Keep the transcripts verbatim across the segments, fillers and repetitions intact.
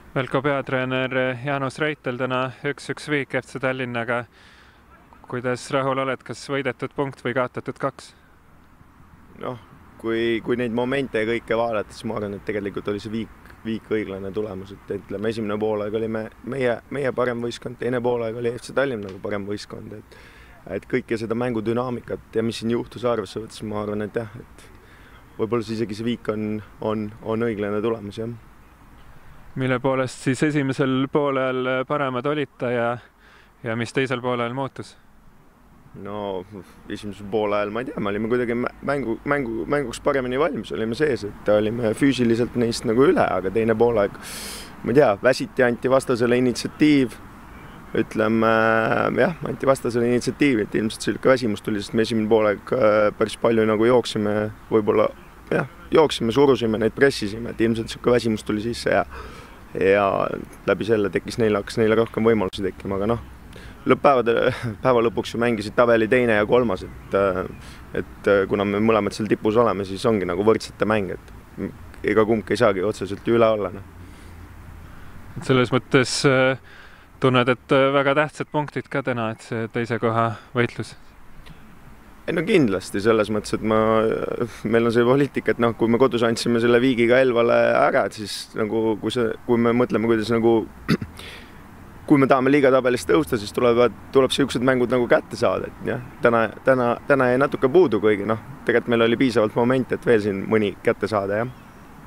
Velko peatreener Jaanus Reitel täna üks-üks viik F C Tallinnaga. Kuidas rahul oled, kas võidetud punkt või kaotatud kaks? Noh, kui, kui neid momente ja kõike vaadata, siis ma arvan, et tegelikult oli see viik, viik õiglane tulemus. Et ütleme, esimene poolaeg oli me, meie, meie parem võistkond, teine poolaeg oli F C Tallinnaga parem võistkond. Et, et kõike seda mängu dünaamikat ja mis siin juhtus arvesse võttes, ma arvan, et jah, et võib-olla isegi see viik on, on, on õiglane tulemus, jah. Mille poolest siis esimesel poolel paremad olite ja, ja mis teisel poolel muutus? No esimesel poolel, ma ei tea, me olime kuidagi mängu, mängu, mänguks paremini valmis, olime sees, et olime füüsiliselt neist nagu üle, aga teine poolaeg, ma ei tea, väsiti, anti vastasele initsiatiiv, ütleme, jah, anti vastasele initsiatiiv, et ilmselt selline väsimus tuli, sest me esimene poolaeg päris palju nagu jooksime, võib-olla jah, jooksime, surusime, neid pressisime, et ilmselt selline väsimus tuli sisse ja ja läbi selle tekkis neile, hakkas neile rohkem võimalusi tekkima, aga noh, lõpppäevade, päeva lõpuks ju mängisid tabeli teine ja kolmas, et, et kuna me mõlemad seal tipus oleme, siis ongi nagu võrdsete mäng, et ega kumbki ei saagi otseselt üle olla. No. Selles mõttes tunned, et väga tähtsad punktid ka täna, et see teise koha võitlus? Ei, no kindlasti selles mõttes, et ma, meil on see poliitika, et noh, kui me kodus andsime selle viigiga Elvale ära, et siis nagu, kui, see, kui me mõtleme, kuidas nagu kui me tahame liigatabelist tõusta, siis tulevad, tuleb sellised mängud nagu kätte saada, et jah, täna, täna, täna jäi natuke puudu kõigi, noh, tegelikult meil oli piisavalt momente, et veel siin mõni kätte saada, jah.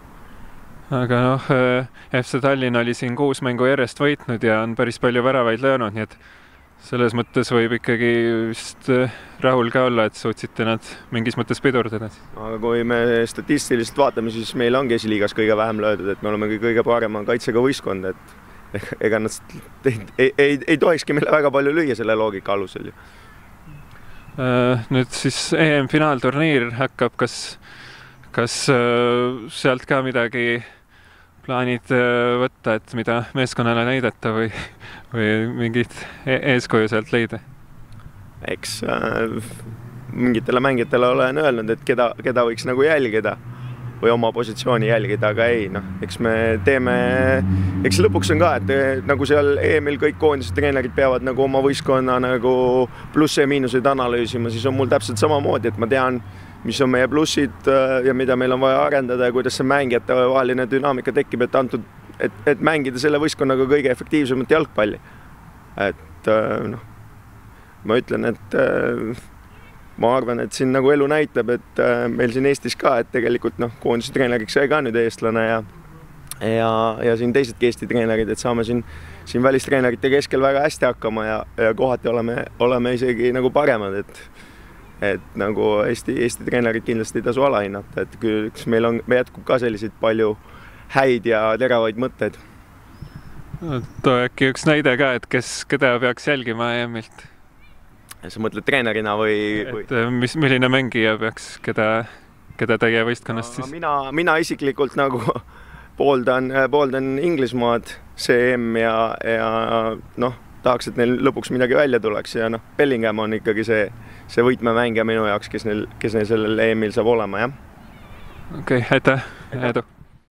Aga noh, F C Tallinn oli siin kuus mängu järjest võitnud ja on päris palju väravaid löönud, nii et selles mõttes võib ikkagi vist rahul ka olla, et suutsite nad mingis mõttes pidurdada. Aga kui me statistiliselt vaatame, siis meil ongi esiliigas kõige vähem löödud, et me oleme kõige parema kaitsega võistkond, et ega nad ei, ei, ei, ei tohikski meile väga palju lüüa selle loogika alusel. Nüüd siis E M-finaalturniir hakkab, kas, kas sealt ka midagi plaanid võtta, et mida meeskonnale näidata või, või mingit eeskuju sealt leida? Eks äh, mingitele mängijatele olen öelnud, et keda, keda võiks nagu jälgida või oma positsiooni jälgida, aga ei, noh, eks me teeme, eks lõpuks on ka, et nagu seal E M-il kõik koondised treenerid peavad nagu oma võistkonna nagu plusse ja miinuseid analüüsima, siis on mul täpselt samamoodi, et ma tean, mis on meie plussid ja mida meil on vaja arendada ja kuidas see mängijate vaheline dünaamika tekib, et antud, et, et mängida selle võistkonnaga kõige efektiivsemat jalgpalli. Et noh, ma ütlen, et ma arvan, et siin nagu elu näitab, et meil siin Eestis ka, et tegelikult noh, koondise treeneriks sai ka nüüd eestlane ja ja, ja siin teisedki Eesti treenerid, et saame siin, siin välistreenerite keskel väga hästi hakkama ja, ja kohati oleme, oleme isegi nagu paremad, et et nagu Eesti, Eesti treenerid kindlasti ei tasu alahinnata, et üks meil on, me jätkub ka selliseid palju häid ja teravaid mõtteid. Too äkki üks näide ka, et kes, keda peaks jälgima E M-ilt? Sa mõtled treenerina või? Et mis, milline mängija peaks, keda, keda teie võistkonnast siis? Mina, mina isiklikult nagu pooldan, pooldan Inglismaad, C M ja, ja noh, tahaks, et neil lõpuks midagi välja tuleks ja noh, Bellingham on ikkagi see, see võitmemängija minu jaoks, kes neil, kes neil sellel E M-il saab olema, jah. Okei, aitäh, edu!